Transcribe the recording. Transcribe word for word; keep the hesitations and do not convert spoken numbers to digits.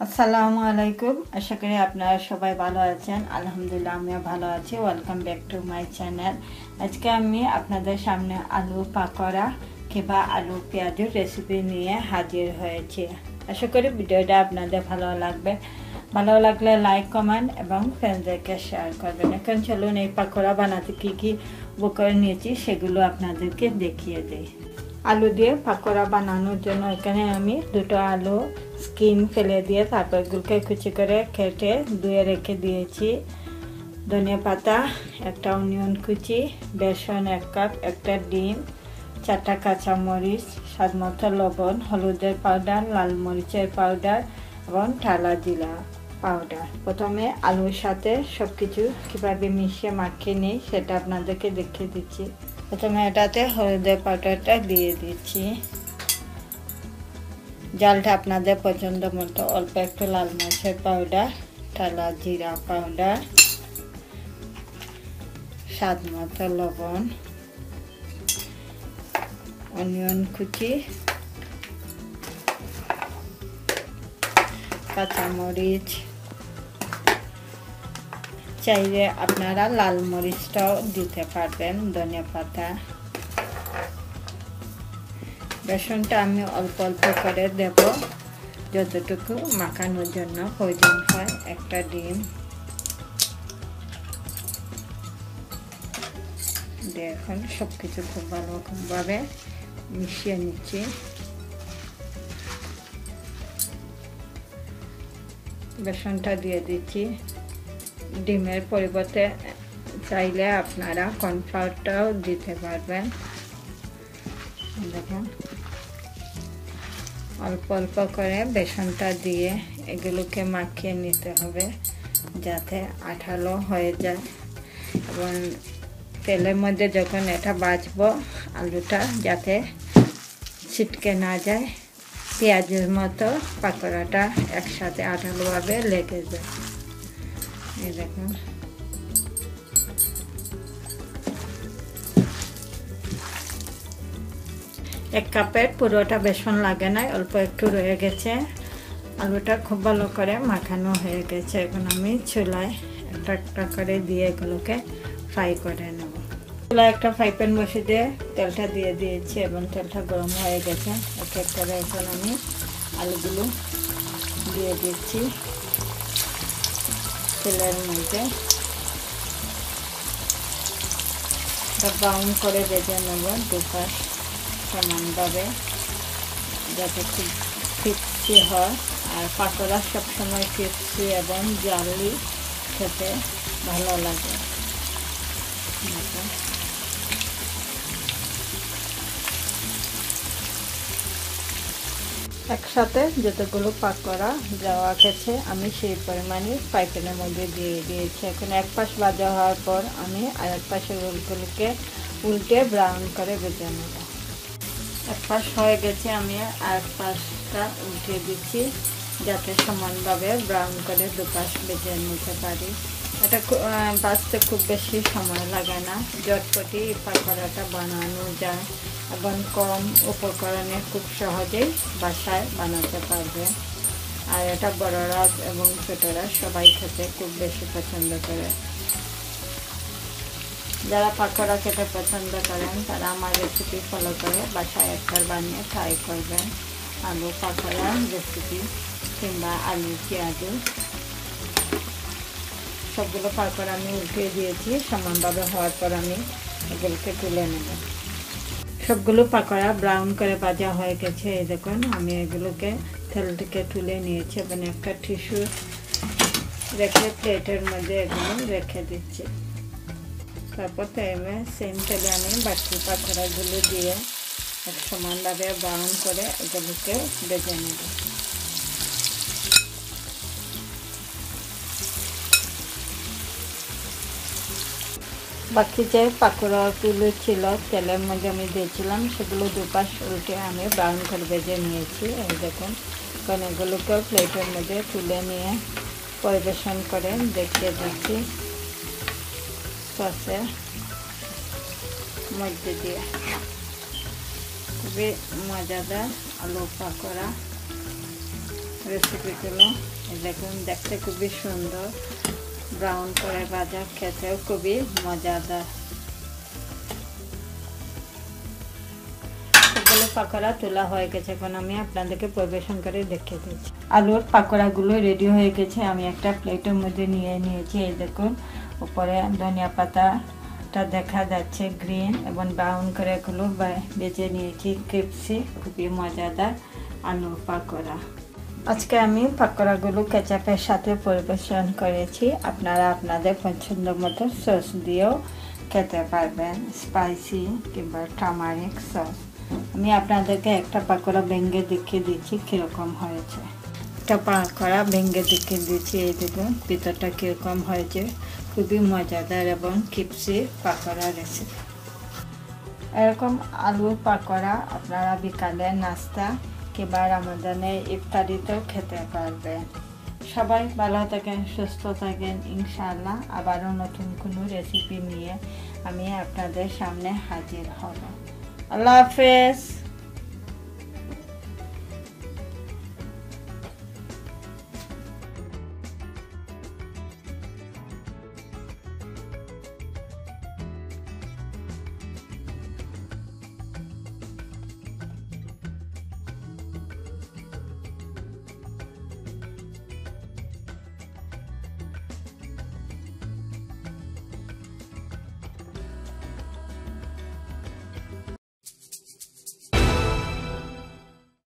আসসালামু আলাইকুম। আশা করি আপনারা সবাই ভালো আছেন। আলহামদুলিল্লাহ আমিও ভালো আছি। Welcome back to my channel. আজকে আমি আপনাদের সামনে আলু পাকোড়া কিংবা আলু পেঁয়াজের রেসিপি নিয়ে হাজির হয়েছি। আশা করি ভিডিওটা আপনাদের ভালো লাগবে। ভালো লাগলে লাইক কমেন্ট এবং ফ্রেন্ডদেরকে শেয়ার করবেন। এখন চলুন এই পাকোড়া বানাতে কী কী উপকরণ নিয়েছি সেগুলো আপনাদেরকে দেখিয়ে দিই। আলু দিয়ে পাকোড়া বানানোর জন্য এখানে আমি দুটো আলু স্কিন ফেলে দিয়ে তারপর এগুলোকে কুচি করে কেটে ধুয়ে রেখে দিয়েছি। ধনিয়া পাতা, একটা অনিয়ন কুচি, বেসন এক কাপ, একটা ডিম, চারটা কাঁচামরিচ, স্বাদ মতো লবণ, হলুদের পাউডার, লাল মরিচের পাউডার এবং টালা জিরা পাউডার। প্রথমে আলুর সাথে সব কিছু কীভাবে মিশিয়ে মাখিয়ে নিই সেটা আপনাদেরকে দেখিয়ে দিচ্ছি। প্রথমে এটাতে হলুদের পাউডারটা দিয়ে দিচ্ছি। জালটা আপনাদের পছন্দ মতো, অল্প একটু লাল মরিচের পাউডার, টালা জিরা পাউডার, স্বাদ মতো লবণ, অনিয়ন কুচি, কাঁচামরিচ, চাইলে আপনারা লাল মরিচটাও দিতে পারবেন, ধনিয়া পাতা। বেসনটা আমি অল্প অল্প করে দেব যতটুকু মাখানোর জন্য প্রয়োজন হয়। একটা ডিম দিয়ে এখন সব কিছু খুব ভালোভাবে মিশিয়ে নিচ্ছি। বেসনটা দিয়ে দিচ্ছি। ডিমের পরিবর্তে চাইলে আপনারা কর্নফ্লাওয়ারটাও দিতে পারবেন। দেখুন অল্প অল্প করে বেসনটা দিয়ে এগুলোকে মাখিয়ে নিতে হবে যাতে আঠালো হয়ে যায়, এবং তেলের মধ্যে যখন এটা ভাজবো আলুটা যাতে ছিটকে না যায়, পেঁয়াজের মতো পাকোড়াটা একসাথে আঠালোভাবে লেগে যায়। এই দেখুন এক কাপের পুরোটা বেসন লাগে না, অল্প একটু রয়ে গেছে। আলুটা খুব ভালো করে মাখানো হয়ে গেছে। এখন আমি চুলায় একটা একটা করে দিয়ে এগুলোকে ফ্রাই করে নেব। চুলায় একটা ফ্রাই প্যান বসিয়ে দিয়ে তেলটা দিয়ে দিয়েছি এবং তেলটা গরম হয়ে গেছে। এক এক করে এখন আমি আলুগুলো দিয়ে দিচ্ছি তেলের মধ্যে। ব্রাউন করে ভেজে নেব দুপাশ সমানভাবে যাতে খুব ক্রিস্পি হয়। আর পাকোড়া সবসময় ক্রিস্পি এবং জালি খেতে ভালো লাগে। একসাথে যতগুলো পাকোড়া যাওয়া গেছে আমি সেই পরিমাণে ফ্রাই প্যানের মধ্যে দিয়ে দিয়েছি। এখন এক পাশ ভাজা হওয়ার পর আমি আর এক পাশের রোলগুলোকে উল্টে ব্রাউন করে ভেজে নেব। এক পাশ হয়ে গেছে, আমি আর এক পাশটা উল্টে দিচ্ছি যাতে সমানভাবে ব্রাউন করে দুপাশ ভেজে নিতে পারি। এটা ভাজতে খুব বেশি সময় লাগে না, ঝটপটি পাকোড়াটা বানানো যায় এবং কম উপকরণে খুব সহজেই বাসায় বানাতে পারবে। আর এটা বড়রা এবং ছোটরা সবাই খেতে খুব বেশি পছন্দ করে। যারা পাকোড়া খেতে পছন্দ করেন তারা আমার রেসিপি ফলো করে বাসায় একবার বানিয়ে ট্রাই করবেন। আলু পাকোড়া রেসিপি কিংবা আলু পেঁয়াজ সবগুলো পাকোড়া আমি উল্টে দিয়েছি। সমানভাবে হওয়ার পর আমি এগুলোকে তুলে নেব। সবগুলো পাকোড়া ব্রাউন করে ভাজা হয়ে গেছে। এই দেখুন আমি এগুলোকে তেল থেকে তুলে নিয়েছি এবং একটা টিস্যু রেখে প্লেটের মধ্যে এগুলো রেখে দিচ্ছি। তারপর তেলে সেম তেলে আমি বাকি পাকোড়াগুলো দিয়ে এক সমানভাবে ব্রাউন করে এগুলোকে ভেজে নেব। বাকি যে পাকোড়াগুলো ছিল তেলের মধ্যে আমি দিয়েছিলাম সেগুলো দুপাশ উল্টে আমি ব্রাউন করে ভেজে নিয়েছি। এই দেখুন কারণ এগুলোকে প্লেটের মধ্যে তুলে নিয়ে পরিবেশন করে দেখিয়ে দিচ্ছি সসের মধ্যে দিয়ে। খুবই মজাদার আলু পাকোড়া। রেসিপিগুলো দেখুন, দেখতে খুবই সুন্দর, ব্রাউন করে ভাজা, খেতেও খুবই মজাদার। সবগুলো পাকোড়া তোলা হয়ে গেছে, এখন আমি আপনাদেরকে পরিবেশন করে দেখিয়ে দিচ্ছি। আলুর পাকোড়াগুলো রেডি হয়ে গেছে, আমি একটা প্লেটের মধ্যে নিয়ে নিয়েছি। এই দেখুন, উপরে ধনিয়া পাতাটা দেখা যাচ্ছে গ্রিন এবং ব্রাউন করে এগুলো বেজে নিয়েছি, ক্রিপসি, খুবই মজাদার আলুর পাকোড়া। আজকে আমি পাকোড়াগুলো কেচাপের সাথে পরিবেশন করেছি। আপনারা আপনাদের পছন্দ মতো সস দিয়েও খেতে পারবেন, স্পাইসি কিংবা টার্মারিক সস। আমি আপনাদেরকে একটা পাকোড়া ভেঙে দেখিয়ে দিচ্ছি কীরকম হয়েছে। একটা পাকোড়া ভেঙে দেখিয়ে দিচ্ছি, এই দেখুন ভিতরটা কীরকম হয়েছে, খুবই মজাদার এবং ক্রিপসি পাকোড়া রেসিপি। এরকম আলুর পাকোড়া আপনারা বিকালের নাস্তা কিংবা রমজানের ইফতারিতেও খেতে পারবেন। সবাই ভালো থাকেন, সুস্থ থাকেন। ইনশাআল্লাহ আবারও নতুন কোনো রেসিপি নিয়ে আমি আপনাদের সামনে হাজির হব। আল্লাহ হাফেজ।